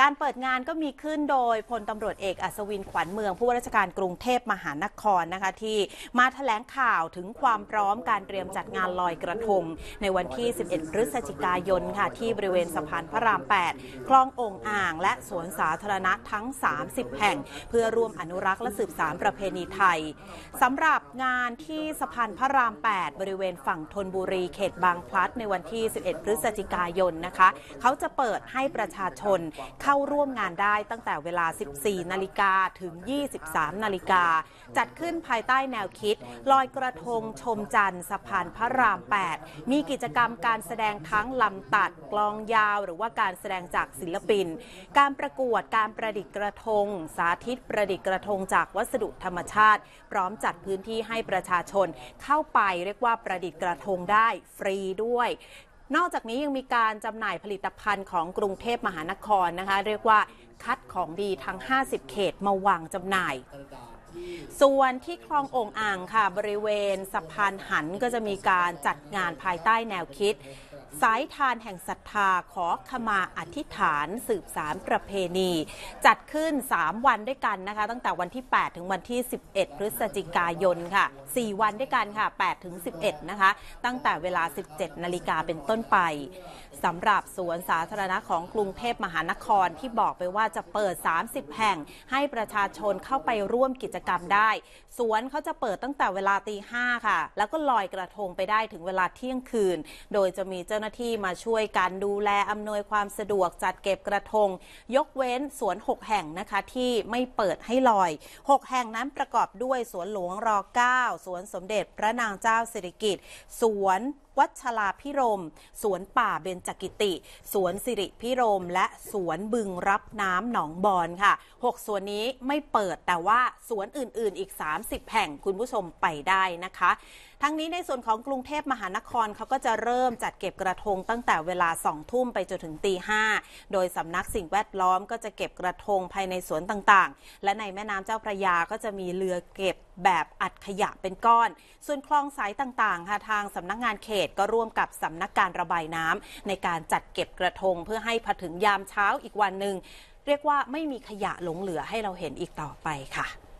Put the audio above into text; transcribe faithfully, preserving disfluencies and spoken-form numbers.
การเปิดงานก็มีขึ้นโดยพลตำรวจเอกอัศวินขวัญเมืองผู้ว่าราชการกรุงเทพมหานครนะคะที่มาแถลงข่าวถึงความพร้อมการเตรียมจัดงานลอยกระทงในวันที่สิบเอ็ดพฤศจิกายนค่ะที่บริเวณสะพานพระรามแปดคลองโอ่งอ่างและสวนสาธารณะทั้งสามสิบแห่งเพื่อร่วมอนุรักษ์และสืบสานประเพณีไทยสำหรับงานที่สะพานพระรามแปดบริเวณฝั่งธนบุรีเขตบางพลัดในวันที่สิบเอ็ดพฤศจิกายนนะคะเขาจะเปิดให้ประชาชนเข้าร่วมงานได้ตั้งแต่เวลา สิบสี่นาฬิกา ถึง ยี่สิบสามนาฬิกาจัดขึ้นภายใต้แนวคิดลอยกระทงชมจันทร์สะพานพระรามแปดมีกิจกรรมการแสดงทั้งลำตัดกลองยาวหรือว่าการแสดงจากศิลปินการประกวดการประดิษฐ์กระทงสาธิตประดิษฐ์กระทงจากวัสดุธรรมชาติพร้อมจัดพื้นที่ให้ประชาชนเข้าไปเรียกว่าประดิษฐ์กระทงได้ฟรีด้วยนอกจากนี้ยังมีการจำหน่ายผลิตภัณฑ์ของกรุงเทพมหานครนะคะเรียกว่าคัดของดีทั้งห้าสิบเขตมาวางจำหน่ายส่วนที่คลองโอ่งอ่างค่ะบริเวณสะพานหันก็จะมีการจัดงานภายใต้แนวคิดสายทานแห่งศรัทธาขอขมาอธิษฐานสืบสานประเพณีจัดขึ้นสามวันด้วยกันนะคะตั้งแต่วันที่แปดถึงวันที่สิบเอ็ดพฤศจิกายนค่ะสี่วันด้วยกันค่ะแปดถึงสิบเอ็ดนะคะตั้งแต่เวลา สิบเจ็ดนาฬิกาเป็นต้นไปสำหรับสวนสาธารณะของกรุงเทพมหานครที่บอกไปว่าจะเปิดสามสิบแห่งให้ประชาชนเข้าไปร่วมกิจกรรมได้สวนเขาจะเปิดตั้งแต่เวลาตีห้าค่ะแล้วก็ลอยกระทงไปได้ถึงเวลาเที่ยงคืนโดยจะมีเจ้าหน้าที่มาช่วยกันดูแลอำนวยความสะดวกจัดเก็บกระทงยกเว้นสวนหกแห่งนะคะที่ไม่เปิดให้ลอยหกแห่งนั้นประกอบด้วยสวนหลวงรเก้าสวนสมเด็จพระนางเจ้าสิริกิติ์สวนวัชราพิรมสวนป่าเบญจกิติสวนสิริพิรมและสวนบึงรับน้ำหนองบอนค่ะหกสวนนี้ไม่เปิดแต่ว่าสวนอื่นๆอีกสามสิบแห่งคุณผู้ชมไปได้นะคะทั้งนี้ในส่วนของกรุงเทพมหานครเขาก็จะเริ่มจัดเก็บกระทงตั้งแต่เวลาสองทุ่มไปจนถึงตีห้าโดยสำนักสิ่งแวดล้อมก็จะเก็บกระทงภายในสวนต่างๆและในแม่น้ำเจ้าพระยาก็จะมีเรือเก็บแบบอัดขยะเป็นก้อนส่วนคลองสายต่างๆค่ะทางสำนักงานเขตก็ร่วมกับสำนักการระบายน้ำในการจัดเก็บกระทงเพื่อให้พอถึงยามเช้าอีกวันหนึ่งเรียกว่าไม่มีขยะหลงเหลือให้เราเห็นอีกต่อไปค่ะ